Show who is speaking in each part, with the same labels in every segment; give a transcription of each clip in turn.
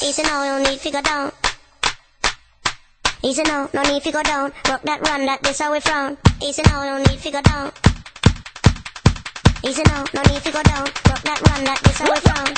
Speaker 1: Easy now, no need to go down. Easy now, no need to go down. Rock that, run that, this how we frown. Easy now, no need to go down. Easy now, no need to go down. Rock that, run that, this how we frown.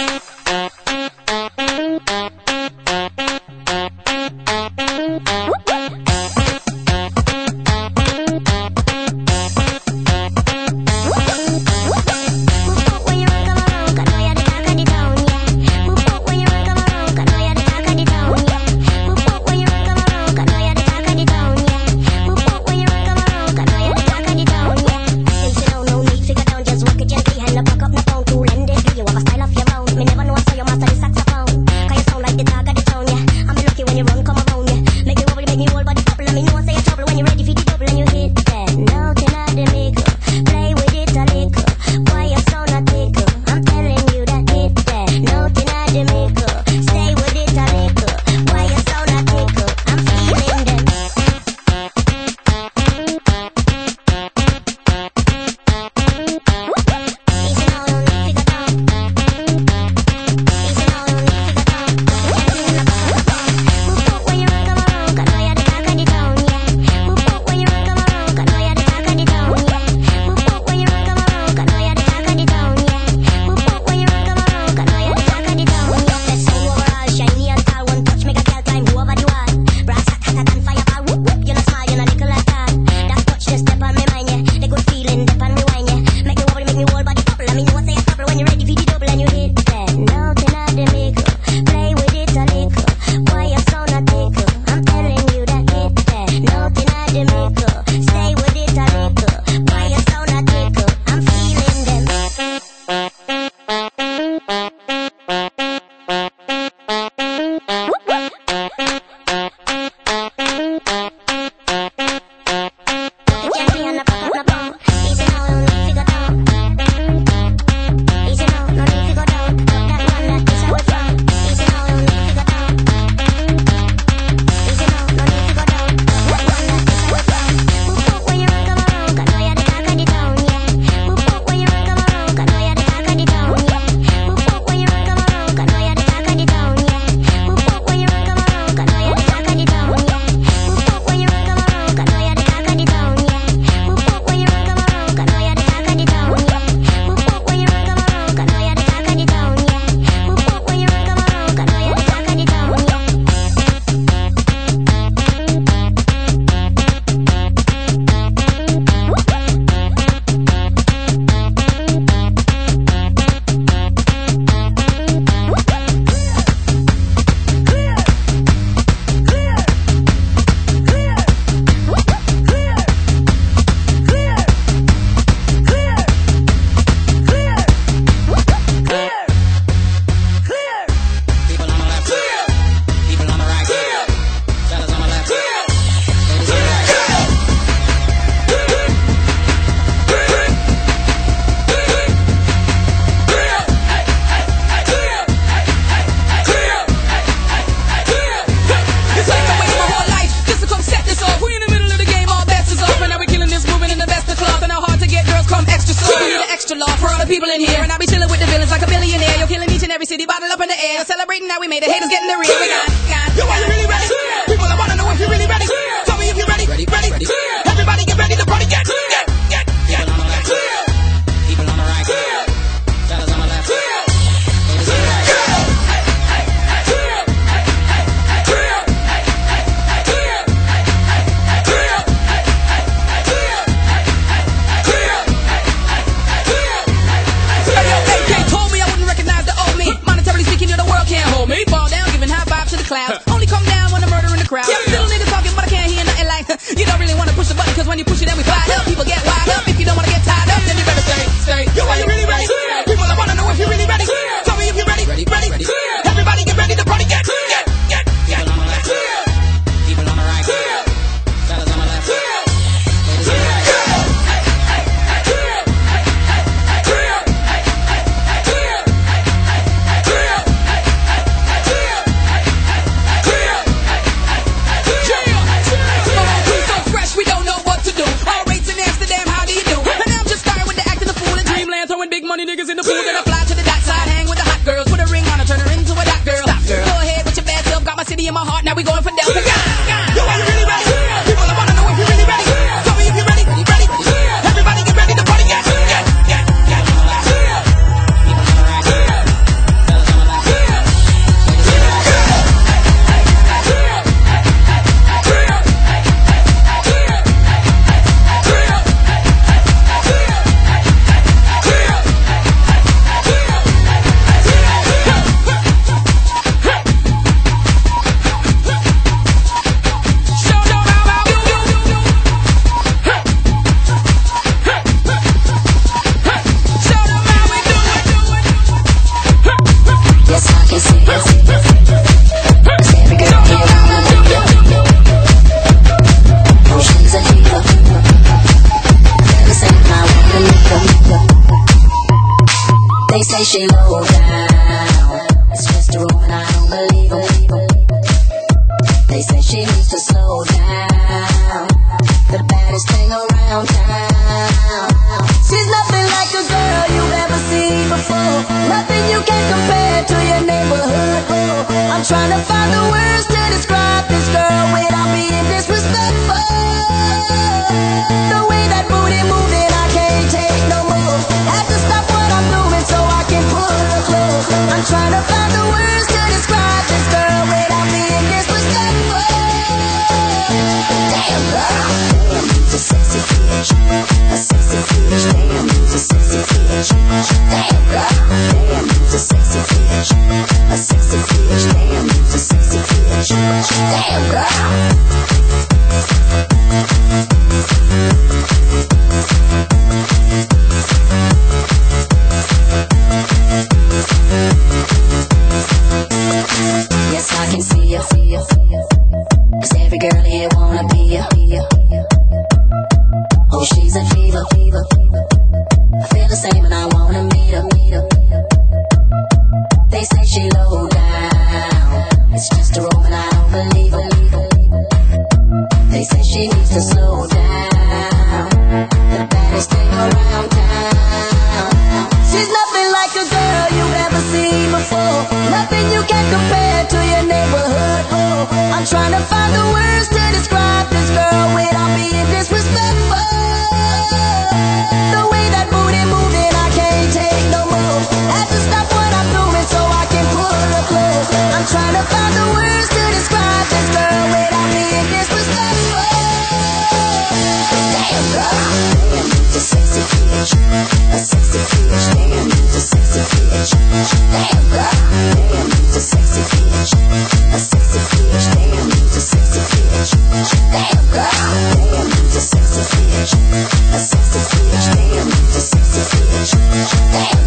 Speaker 2: People in here, and I be chilling with the villains like a billionaire. You're killing each and every city, bottle up in the air. Celebrating now we made the haters getting the real. We got. Yo, are you really ready? People, I wanna know if you're really ready. Tell me if you're ready. Ready. Everybody get ready. The party get. People on the left. People on the right. Fellas on the left. Ladies on the right. Only come down when I'm murdering the crowd. Little niggas talking, but I can't hear nothing like you don't really want to push the button, cause when you push it, then we fly up. People get wild up. If you don't want to get tied up, then you better stay. Yo, are you really ready? People, I want to know if you're really ready. Tell me if you're ready. Ready. Everybody get ready. The party get. People on the left. People on the right. Fellas on the left. Ladies on the right. Big money niggas in the pool, then I fly to the dock side, hang with the hot girls, put a ring on her, turn her into a dock girl. Stop, girl. Go
Speaker 3: They say she low down. It's just a rumor, I don't believe them. They say she needs to slow down. The baddest thing around town. She's nothing like a girl you've ever seen before. Nothing you can compare to your neighborhood. I'm trying to find the words to describe this girl without being disrespectful. The way that booty moving, I can't take no more. Have to stop what I'm doing so I can pull her close. I'm trying to find the words to describe this girl without being disrespectful. Damn girl, damn, you's a sexy bitch. A sexy bitch, damn, you's a sexy bitch. Damn girl, damn, you's a sexy bitch. A sexy bitch, damn, you's a sexy bitch. Damn girl. Yes, I can see ya. 'Cause every girl here wanna be ya. Oh, she's a fever. I feel the same and I wanna meet her. They say she low down. It's just a rumor and I don't believe them. They say she needs to slow down. The baddest thing around town. She's nothing like a girl you've ever seen before. Nothing you can compare to your neighborhood. I'm trying to find the words to describe this girl without being disrespectful. The way that booty moving, I can't take no more. Have to stop what I'm doing so I can pull her close. I'm trying to find the words to describe this girl without being disrespectful. Damn girl, damn, you's a sexy bitch. A sexy bitch, damn, you's a sexy bitch. Damn girl, damn, you's a sexy bitch. A sexy bitch, damn, you's a sexy bitch. Damn girl, damn, you's a sexy bitch. A sexy bitch, damn, you's a sexy bitch. Damn